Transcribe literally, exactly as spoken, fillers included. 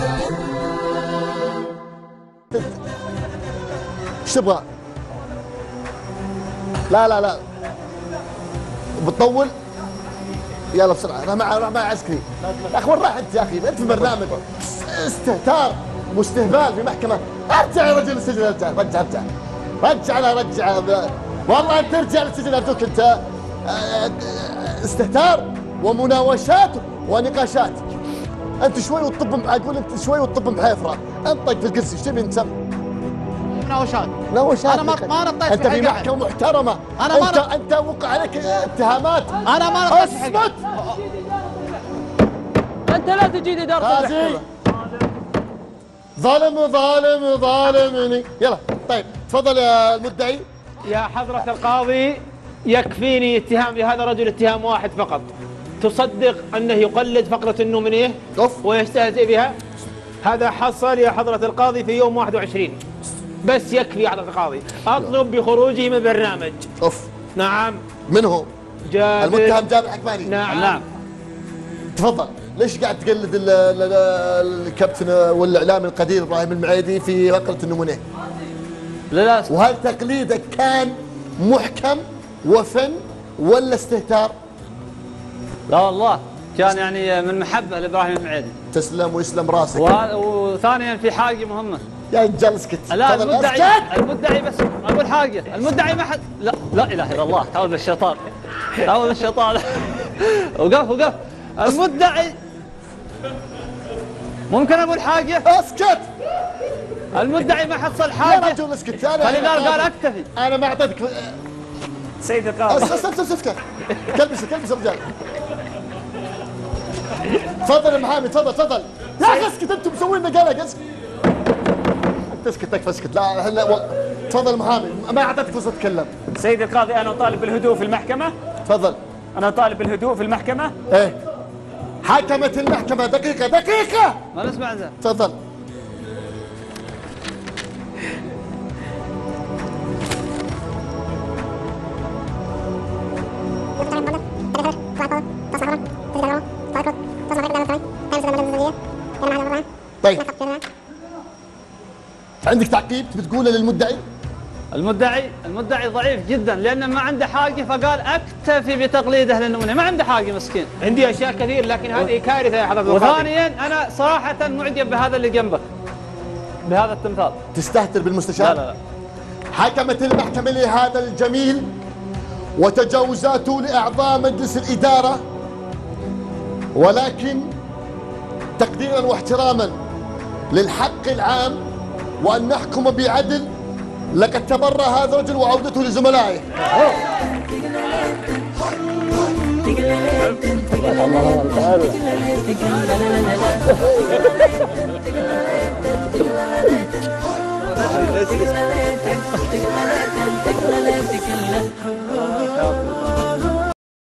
ايش تبغى؟ لا لا لا بتطول؟ يلا بسرعه انا مع مع عسكري. يا اخي وين راح انت يا اخي؟ انت في برنامج استهتار واستهبال في محكمه. ارجع يا رجل السجن، ارجع رجع ارجع رجع لا رجع والله انت ارجع للسجن ارجوك. انت استهتار ومناوشات ونقاشات. انت شوي وتطب، اقول انت شوي وتطب بحيفره. انطق في القرص. ايش تبي انت؟ مناوشات. مناوشات انا ما ما نطيت انت في محكمه محترمه. انا ما انت انت وقع عليك اتهامات. انا ما نطيت في اصمت. انت لا تجيد اداره المحكمه. ظالم ظالم ظالمني. يلا طيب تفضل يا المدعي. يا حضرة القاضي، يكفيني اتهام لهذا الرجل اتهام واحد فقط. تصدق انه يقلد فقرة النومينيه ويستهزئ بها؟ هذا حصل يا حضرة القاضي في يوم واحد وعشرين. بس يكفي يا حضرة القاضي. اطلب بخروجه من البرنامج. اوف. نعم. من هو؟ جابر. المتهم جابر حكماني. نعم نعم. تفضل. ليش قاعد تقلد الكابتن والاعلامي القدير ابراهيم المعيدي في فقرة النمونيه؟ للاسف. وهل تقليدك كان محكم وفن ولا استهتار؟ لا والله كان يعني من محبه لابراهيم المعيدي. تسلم ويسلم راسك. وثانيا في حاجه مهمه. يا رجال اسكت. لا المدعي المدعي بس اقول حاجه. المدعي ما حد لا لا اله الا الله. تعوذ بالشيطان تعوذ بالشيطان. وقف وقف. المدعي ممكن اقول حاجه؟ اسكت. المدعي ما حصل حاجه. يا رجل اسكت. انا فلذلك قال اكتفي. انا ما اعطيتك سيد القاضي. اسكت اسكت. كلبس كلبس رجال. تفضل يا محامي تفضل تفضل. يا اخي اسكت انتم مسوين لنا قلق. اسكت انت اسكت تكفى اسكت. لا احنا تفضل يا محامي ما اعطيتك فرصه تتكلم. سيد القاضي انا اطالب بالهدوء في المحكمه. تفضل. انا اطالب بالهدوء في المحكمه. ايه حكمت المحكمه. دقيقه دقيقه ما نسمع زين. تفضل. طيب عندك تعقيب تبي تقوله للمدعي؟ المدعي المدعي ضعيف جدا لانه ما عنده حاجه فقال اكتفي بتقليده للنمونه. ما عنده حاجه مسكين. عندي اشياء كثير لكن هذه كارثه يا حضرة القاضي. وثانيا انا صراحه معجب بهذا اللي جنبك بهذا التمثال. تستهتر بالمستشار؟ لا لا لا. حكمت المحكمه لهذا الجميل وتجاوزاته لاعضاء مجلس الاداره، ولكن تقديرا واحتراما للحق العام وان نحكم بعدل لقد تبرأ هذا الرجل وعودته لزملائه.